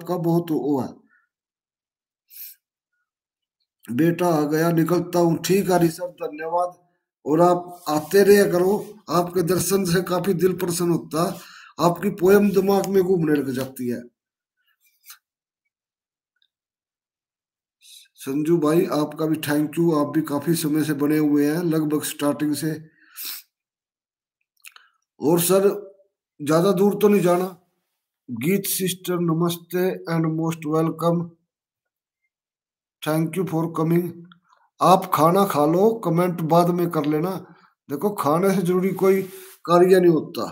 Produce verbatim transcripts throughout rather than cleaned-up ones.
आपका बहुत वो है। बेटा आ गया, निकलता हूँ। ठीक है ऋषभ, धन्यवाद। और आप आते रहे करो, आपके दर्शन से काफी दिल प्रसन्न होता है, आपकी पोयम दिमाग में घूमने लग जाती है। संजू भाई आपका भी थैंक यू, आप भी काफी समय से बने हुए हैं, लगभग स्टार्टिंग से। और सर ज्यादा दूर तो नहीं जाना। गीत सिस्टर नमस्ते and most welcome, thank you for coming. आप खाना खा लो, कमेंट बाद में कर लेना। देखो खाने से जरूरी कोई कार्य नहीं होता।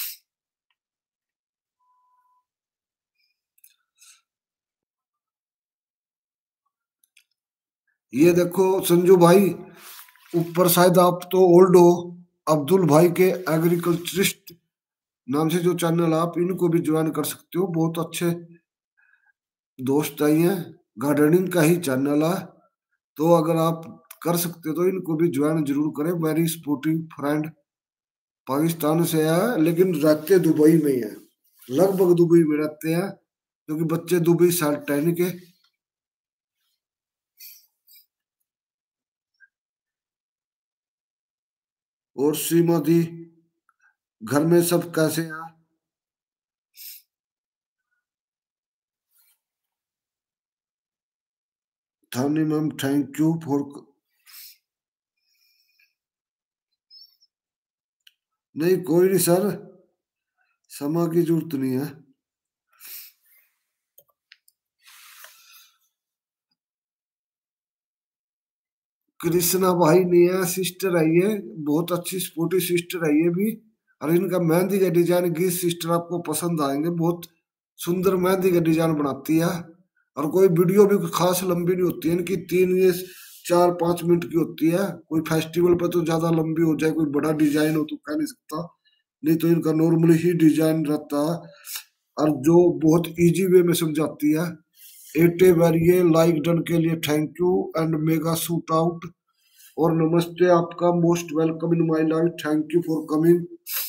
ये देखो संजू भाई, ऊपर शायद आप तो ओल्ड हो, अब्दुल भाई के एग्रीकल्चरिस्ट नाम से जो चैनल, आप इनको भी ज्वाइन कर सकते हो, बहुत अच्छे दोस्त आई हैं, गार्डनिंग का ही चैनल है। तो अगर आप कर सकते हो तो इनको भी ज्वाइन जरूर करें, वेरी सपोर्टिव फ्रेंड। पाकिस्तान से है लेकिन रहते दुबई में ही है, लगभग दुबई में रहते हैं क्योंकि बच्चे दुबई साल टेन के। और श्रीमती, घर में सब कैसे हैं? थानी मैम थैंक यू फॉर। नहीं कोई नहीं सर, समय की जरूरत नहीं है। कृष्णा भाई नहीं है, सिस्टर आई है, बहुत अच्छी स्पोर्टी सिस्टर आई है भी। और इनका मेहंदी का डिजाइन गीत सिस्टर आपको पसंद आएंगे, बहुत सुंदर मेहंदी का डिजाइन बनाती है। और कोई वीडियो भी खास लंबी नहीं होती है इनकी, तीन ये चार पांच मिनट की होती है। कोई फेस्टिवल पर तो ज्यादा लंबी हो जाए, कोई बड़ा डिजाइन हो तो कह नहीं सकता, नहीं तो इनका नॉर्मली ही डिजाइन रहता है। और जो बहुत इजी वे में समझाती है। एटे वेरिए लाइक डन के लिए thank you and mega shout out. और नमस्ते आपका, most welcome in my life, thank you for coming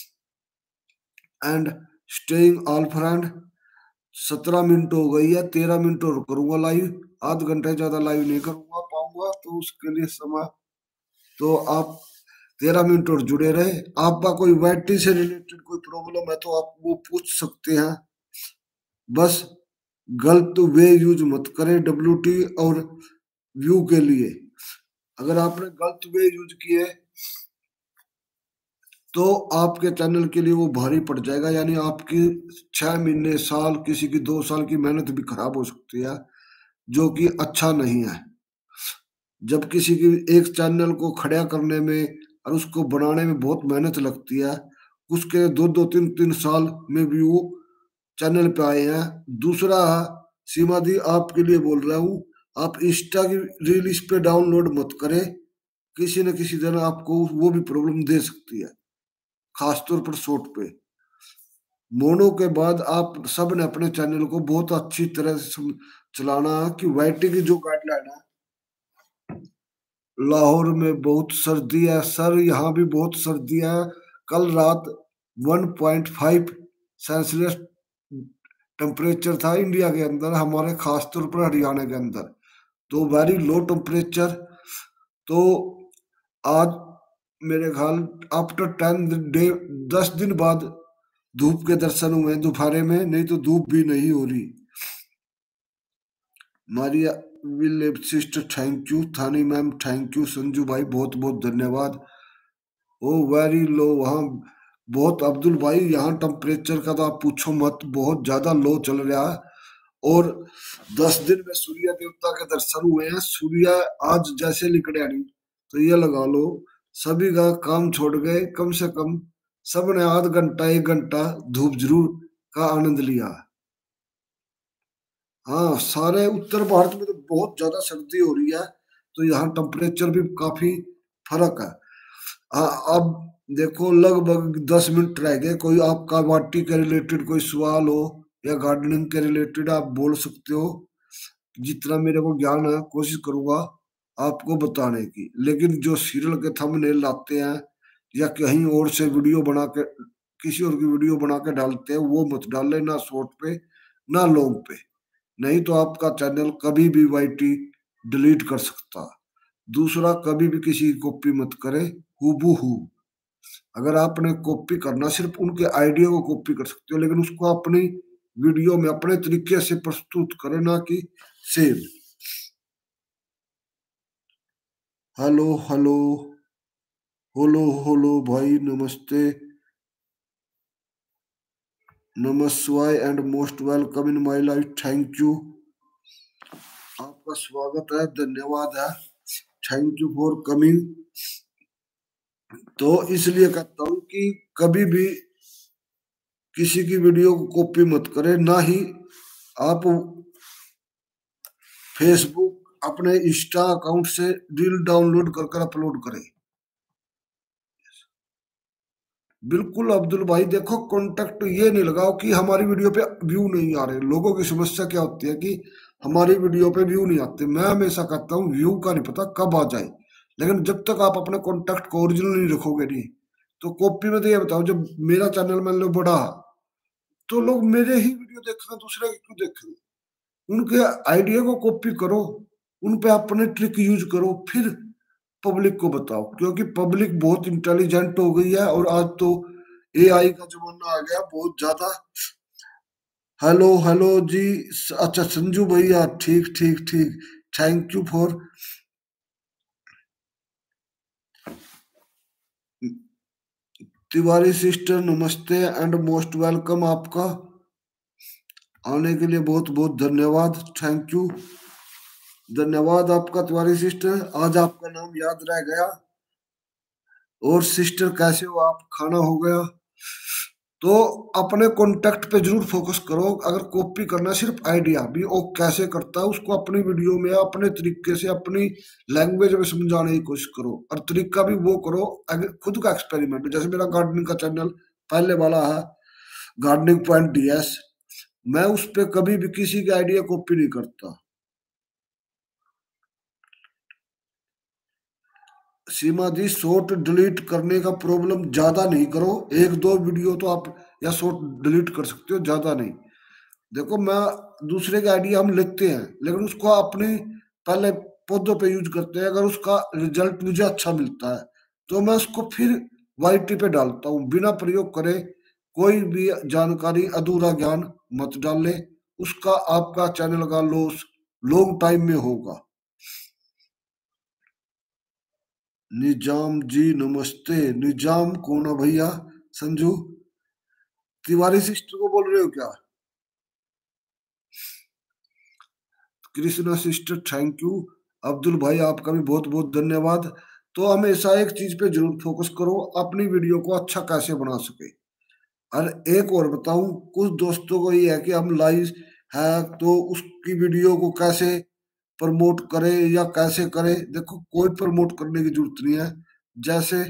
and staying all friend. सत्रह मिनट हो गई है, तेरह मिनट और करूंगा लाइव, आध घंटे ज्यादा लाइव नहीं करूंगा पाऊंगा, तो उसके लिए समय, तो आप तेरह मिनट और जुड़े रहे। आपका कोई बैटरी से रिलेटेड कोई प्रॉब्लम है तो आप वो पूछ सकते हैं, बस गलत वे यूज मत करें डब्ल्यू टी और व्यू के लिए। अगर आपने गलत वे यूज किए तो आपके चैनल के लिए वो भारी पड़ जाएगा, यानी आपकी छह महीने साल, किसी की दो साल की मेहनत भी खराब हो सकती है, जो कि अच्छा नहीं है। जब किसी की एक चैनल को खड़ा करने में और उसको बनाने में बहुत मेहनत लगती है, उसके दो दो तीन तीन साल में भी वो चैनल पे आए हैं। दूसरा, सीमा दी आपके लिए बोल रहा हूँ, आप इंस्टा की रील इस पे डाउनलोड मत करें, किसी न किसी दिन आपको वो भी प्रॉब्लम दे सकती है, खासतौर पर शॉर्ट पे। मोनो के बाद आप सब ने अपने चैनल को बहुत अच्छी तरह से सम- चलाना है कि वाईटी की जो गाइडलाइन है। लाहौर में बहुत सर्दी है सर, यहाँ भी बहुत सर्दी है। कल रात one point five Celsius temperature था इंडिया के अंदर, हमारे खासतौर पर हरियाणा के अंदर, तो वेरी लो टेम्परेचर। तो आज मेरे ख्याल आफ्टर टेन डे, दस दिन बाद धूप के दर्शन हुए दोपहर में, नहीं तो धूप भी नहीं हो रही। मारिया विल sister thank you, Thani ma'am thank you, Sanju भाई बहुत बहुत धन्यवाद। ओ वेरी लो वहाँ, बहुत अब्दुल भाई यहाँ टेम्परेचर का तो आप पूछो मत, बहुत ज्यादा लो चल रहा है। और दस दिन में सूर्य देवता के दर्शन हुए हैं, सूर्य आज जैसे निकले नहीं, तो ये लगा लो सभी का काम छोड़ गए, कम से कम सबने आध घंटा एक घंटा धूप जरूर का आनंद लिया। हाँ सारे उत्तर भारत में तो बहुत ज्यादा सर्दी हो रही है, तो यहाँ टेम्परेचर भी काफी फर्क है। हाँ अब देखो लगभग दस मिनट रह गए, कोई आपका वाटी के रिलेटेड कोई सवाल हो या गार्डनिंग के रिलेटेड आप बोल सकते हो। जितना मेरे को ज्ञान है कोशिश करूंगा आपको बताने की, लेकिन जो सीरियल के थंबनेल लाते हैं या कहीं और से वीडियो बना के, किसी और की वीडियो बना के डालते हैं, वो मत डाले, ना शॉर्ट पे ना लॉन्ग पे। नहीं तो आपका चैनल कभी भी वाईटी डिलीट कर सकता। दूसरा, कभी भी किसी की कॉपी मत करे हूबहू। अगर आपने कॉपी करना, सिर्फ उनके आइडिया को कॉपी कर सकते हो, लेकिन उसको अपनी वीडियो में अपने तरीके से प्रस्तुत करें, ना कि same. Hello hello hello hello भाई, नमस्ते, नमस्वाय and most welcome in my life. Thank you, आपका स्वागत है, धन्यवाद है, थैंक यू फॉर कमिंग। तो इसलिए कहता हूं कि कभी भी किसी की वीडियो को कॉपी मत करें, ना ही आप फेसबुक अपने इंस्टा अकाउंट से रील डाउनलोड कर कर अपलोड करें। बिल्कुल अब्दुल भाई, देखो कॉन्टेक्ट ये नहीं लगाओ कि हमारी वीडियो पे व्यू नहीं आ रहे। लोगों की समस्या क्या होती है कि हमारी वीडियो पे व्यू नहीं आते। मैं हमेशा कहता हूँ व्यू का नहीं पता कब आ जाए, लेकिन जब तक आप अपने कॉन्टेक्ट को ओरिजिनल नहीं रखोगे नहीं, तो कॉपी में तो ये बताओ, जब मेरा चैनल मान लो बड़ा, तो लोग मेरे ही वीडियो देखेंगे, दूसरे की क्यों देखेंगे? उनके आइडिया को कॉपी करो, उन पे अपने ट्रिक यूज करो, फिर पब्लिक को बताओ। क्योंकि पब्लिक बहुत इंटेलिजेंट हो गई है, और आज तो एआई का जमाना आ गया बहुत ज्यादा। हेलो हेलो जी, अच्छा संजू भैया, ठीक ठीक ठीक, thank you for. Tiwari sister नमस्ते एंड मोस्ट वेलकम, आपका आने के लिए बहुत बहुत धन्यवाद, थैंक यू, धन्यवाद आपका तिवारी सिस्टर, आज आपका नाम याद रह गया। और सिस्टर कैसे हो आप, खाना हो गया? तो अपने कॉन्टेक्ट पे जरूर फोकस करो। अगर कॉपी करना, सिर्फ आइडिया भी वो कैसे करता है उसको अपनी वीडियो में अपने तरीके से अपनी लैंग्वेज में समझाने की कोशिश करो, और तरीका भी वो करो अगर खुद का एक्सपेरिमेंट। जैसे मेरा गार्डनिंग का चैनल पहले वाला है, गार्डनिंग पॉइंट डीएस, मैं उस पर कभी भी किसी के आइडिया कॉपी नहीं करता। सीमा जी, शॉर्ट डिलीट करने का प्रॉब्लम ज्यादा नहीं करो, एक दो वीडियो तो आप या शॉर्ट डिलीट कर सकते हो, ज्यादा नहीं। देखो, मैं दूसरे के आइडिया हम लिखते हैं, लेकिन उसको अपनी पहले पौधों पे यूज करते हैं। अगर उसका रिजल्ट मुझे अच्छा मिलता है, तो मैं उसको फिर वाईटी पे डालता हूँ। बिना प्रयोग करे कोई भी जानकारी, अधूरा ज्ञान मत डाले, उसका आपका चैनल का लॉस लॉन्ग टाइम में होगा। निजाम जी नमस्ते, निजाम कौन है भैया? संजू तिवारी सिस्टर को बोल रहे हो क्या? Krishna sister thank you. Abdul भाई आपका भी बहुत बहुत धन्यवाद। तो हमेशा एक चीज पे जरूर फोकस करो, अपनी वीडियो को अच्छा कैसे बना सके। और एक और बताऊं, कुछ दोस्तों को ये है कि हम लाइव है तो उसकी वीडियो को कैसे प्रमोट करें या कैसे करें। देखो, कोई प्रमोट करने की जरूरत नहीं है। जैसे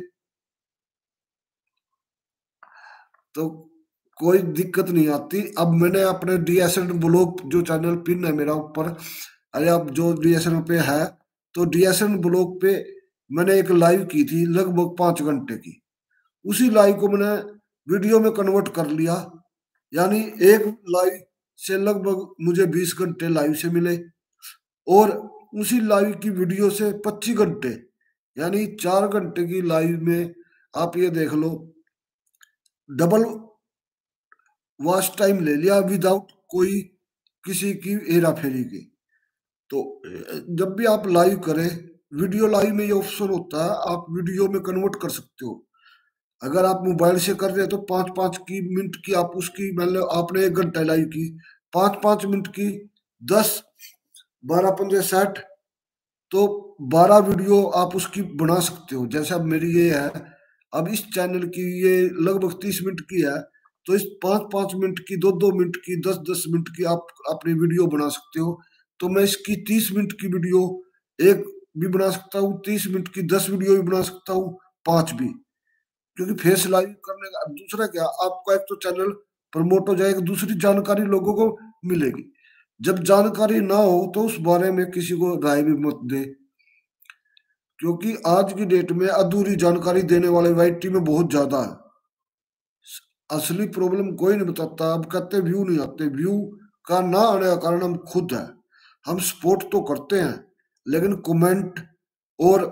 तो कोई दिक्कत नहीं आती। अब मैंने अपने डीएसएल ब्लॉग जो चैनल पिन है मेरा ऊपर, अरे अब जो डीएसएल पे है, तो डीएसएल ब्लॉग पे मैंने एक लाइव की थी लगभग पांच घंटे की। उसी लाइव को मैंने वीडियो में कन्वर्ट कर लिया, यानी एक लाइव से लगभग मुझे बीस घंटे लाइव से मिले, और उसी लाइव की वीडियो से पच्चीस घंटे, यानी चार घंटे की लाइव में आप ये देख लो, डबल वॉच टाइम ले लिया विदाउट कोई किसी की हेरा फेरी की। तो जब भी आप लाइव करें, वीडियो लाइव में ये ऑप्शन होता है, आप वीडियो में कन्वर्ट कर सकते हो। अगर आप मोबाइल से कर रहे हैं तो पाँच पाँच की मिनट की आप उसकी, मतलब आपने एक घंटा लाइव की, पाँच पाँच मिनट की दस, बारह पंद्रह साठ, तो बारह वीडियो आप उसकी बना सकते हो। जैसे अब मेरी ये है, अब इस चैनल की ये लगभग तीस मिनट की है, तो इस पाँच पाँच मिनट की, दो दो मिनट की, दस दस मिनट की आप अपनी वीडियो बना सकते हो। तो मैं इसकी तीस मिनट की वीडियो एक भी बना सकता हूँ, तीस मिनट की दस वीडियो भी बना सकता हूँ, पांच भी। क्योंकि फेस लाइव करने का दूसरा क्या, आपका एक तो चैनल प्रमोट हो जाएगा, दूसरी जानकारी लोगों को मिलेगी। जब जानकारी ना हो तो उस बारे में किसी को राय भी मत दे, क्योंकि आज की डेट में अधूरी जानकारी देने वाले वाईटी में बहुत ज्यादा है। असली प्रॉब्लम कोई नहीं बताता। अब कहते व्यू नहीं आते, व्यू का ना आने का कारण हम खुद है। हम सपोर्ट तो करते हैं, लेकिन कमेंट और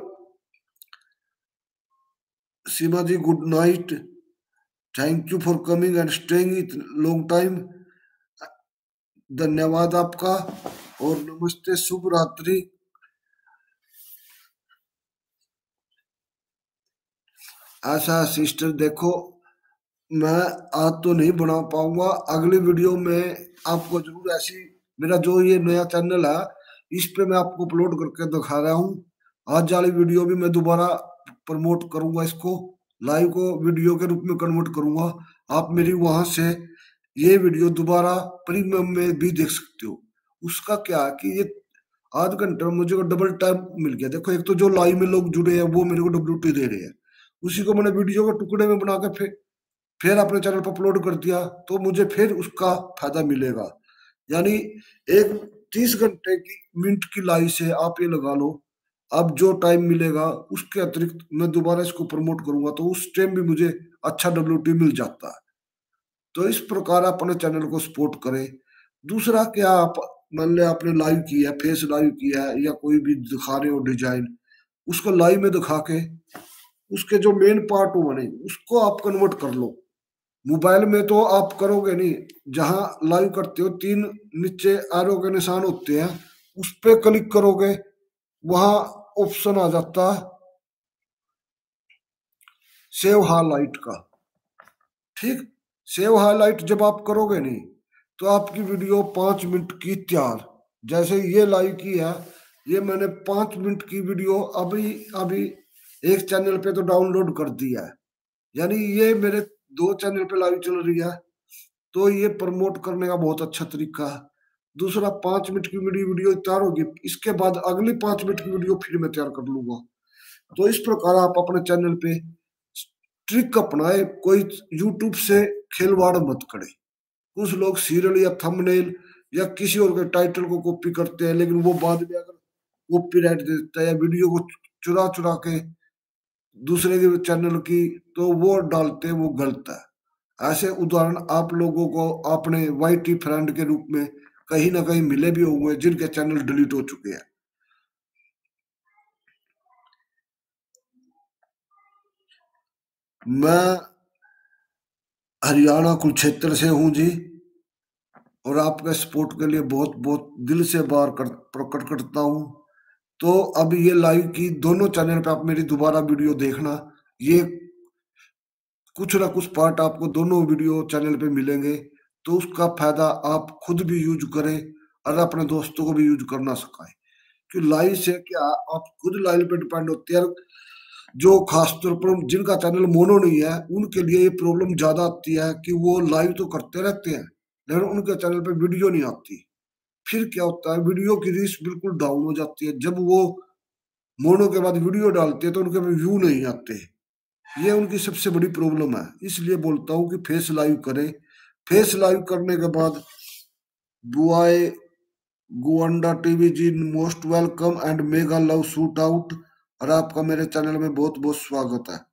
Seema ji good night, thank you for coming and staying it long time, धन्यवाद आपका और नमस्ते, शुभ रात्रि। ऐसा सिस्टर देखो, मैं आज तो नहीं बना पाऊंगा, अगली वीडियो में आपको जरूर ऐसी, मेरा जो ये नया चैनल है इस पे मैं आपको अपलोड करके दिखा रहा हूँ। आज वाली वीडियो भी मैं दोबारा प्रमोट करूंगा, इसको लाइव को वीडियो के रूप में कन्वर्ट करूंगा। आप मेरी वहां से ये वीडियो दोबारा प्रीमियम में भी देख सकते हो। उसका क्या है कि ये आध घंटे में मुझे को डबल टाइम मिल गया। देखो, एक तो जो लाइव में लोग जुड़े हैं वो मेरे को डब्ल्यू टी दे रहे हैं, उसी को मैंने वीडियो के टुकड़े में बना के फिर फिर अपने चैनल पर अपलोड कर दिया, तो मुझे फिर उसका फायदा मिलेगा। यानी एक तीस घंटे की मिनट की लाइव से आप ये लगा लो, अब जो टाइम मिलेगा उसके अतिरिक्त मैं दोबारा इसको प्रमोट करूंगा तो उस टाइम भी मुझे अच्छा डब्ल्यू टी मिल जाता है। तो इस प्रकार अपने चैनल को सपोर्ट करें। दूसरा क्या, आप मान लिया आपने लाइव किया है, फेस लाइव किया है या कोई भी दिखा रहे हो डिजाइन, उसको लाइव में दिखा के उसके जो मेन पार्ट हो बने उसको आप कन्वर्ट कर लो। मोबाइल में तो आप करोगे नहीं, जहां लाइव करते हो तीन नीचे एरो के निशान होते हैं, उस पे क्लिक करोगे, वहां ऑप्शन आ जाता है सेव हाईलाइट का। ठीक, सेव हाईलाइट जब आप करोगे नहीं तो आपकी वीडियो पांच मिनट की तैयार। जैसे ये लाइव की है, ये मैंने पांच मिनट की वीडियो अभी अभी एक चैनल पे तो डाउनलोड कर दिया है, यानी ये मेरे दो चैनल पे लाइव चल रही है, तो ये प्रमोट करने का बहुत अच्छा तरीका है। दूसरा, पांच मिनट की वीडियो वीडियो तैयार होगी, इसके बाद अगली पांच मिनट की वीडियो फिर मैं तैयार कर लूंगा। तो इस प्रकार आप अपने चैनल पे ट्रिक अपनाए, कोई यूट्यूब से खिलवाड़ मत करे। कुछ लोग सीरियल या थंबनेल या किसी और के टाइटल को कॉपी करते हैं, लेकिन वो बाद में अगर कॉपीराइट दे देता है या वीडियो को चुरा चुरा के दूसरे के चैनल की तो वो डालते हैं, वो गलत है। ऐसे उदाहरण आप लोगों को अपने वाई टी फ्रेंड के रूप में कहीं ना कहीं मिले भी होंगे जिनके चैनल डिलीट हो चुके हैं। मैं हरियाणा कुरुक्षेत्र से हूं जी, और आपके सपोर्ट के लिए बहुत बहुत दिल से बार कर, प्रकट करता हूं। तो अब ये लाइव की दोनों चैनल पे आप मेरी दोबारा वीडियो देखना, ये कुछ ना कुछ पार्ट आपको दोनों वीडियो चैनल पे मिलेंगे, तो उसका फायदा आप खुद भी यूज करें और अपने दोस्तों को भी यूज करना सिखाएं। कि लाइव से क्या, आप खुद लाइव पे डिपेंड होते हैं। जो खासतौर पर जिनका चैनल मोनो नहीं है उनके लिए ये प्रॉब्लम ज्यादा आती है कि वो लाइव तो करते रहते हैं लेकिन उनके चैनल पे वीडियो नहीं आती। फिर क्या होता है, वीडियो की रीच बिल्कुल डाउन हो जाती है। जब वो मोनो के बाद वीडियो डालते हैं तो उनके व्यू नहीं आते, ये उनकी सबसे बड़ी प्रॉब्लम है। इसलिए बोलता हूँ कि फेस लाइव करें। फेस लाइव करने के बाद बुआए गुआंडा TV ji most welcome and mega love shout out, और आपका मेरे चैनल में बहुत बहुत स्वागत है।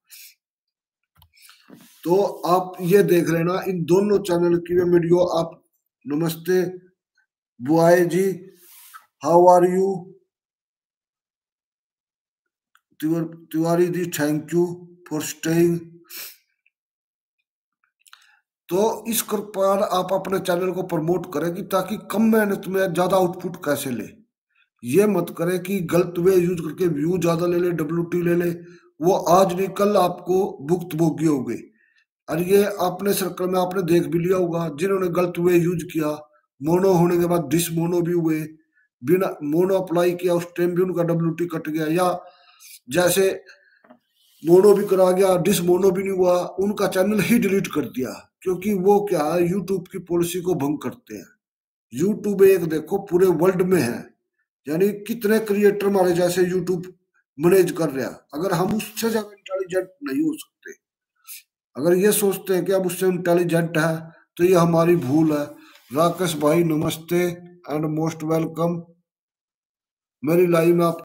तो आप ये देख लेना इन दोनों चैनल की वीडियो आप। नमस्ते बुआए ji, how are you, Tiwari ji thank you for staying. तो इस प्रकार आप अपने चैनल को प्रमोट करें कि ताकि कम मेहनत में ज्यादा आउटपुट कैसे ले। ये मत करे कि गलत वे यूज करके व्यू ज्यादा ले ले, डब्ल्यू टी ले ले, वो आज नहीं कल आपको भुगत भोगी हो गई। और ये अपने सर्कल में आपने देख भी लिया होगा, जिन्होंने गलत वे यूज किया, मोनो होने के बाद डिस मोनो भी हुए, बिना मोनो अप्लाई किया उस टाइम भी उनका डब्ल्यू टी कट गया, या जैसे मोनो भी करा गया डिस मोनो भी नहीं हुआ, उनका चैनल ही डिलीट कर दिया। क्योंकि वो क्या है, यूट्यूब की पॉलिसी को भंग करते हैं। यूट्यूब एक देखो पूरे वर्ल्ड में है, यानी कितने क्रिएटर हमारे जैसे यूट्यूब मैनेज कर रहा है। अगर हम उससे ज्यादा इंटेलिजेंट नहीं हो सकते, अगर ये सोचते हैं कि अब उससे इंटेलिजेंट है, तो ये हमारी भूल है। राकेश भाई नमस्ते एंड मोस्ट वेलकम, मेरी लाइव में आप